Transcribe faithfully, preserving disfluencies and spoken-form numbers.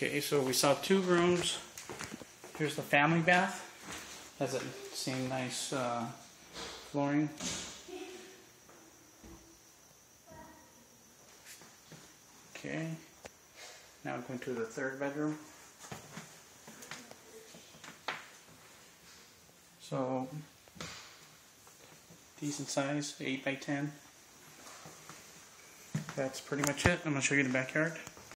Okay, so we saw two rooms. Here's the family bath. Has that same nice uh, flooring. Okay, now going to the third bedroom. So, decent size, eight by ten. That's pretty much it. I'm going to show you the backyard.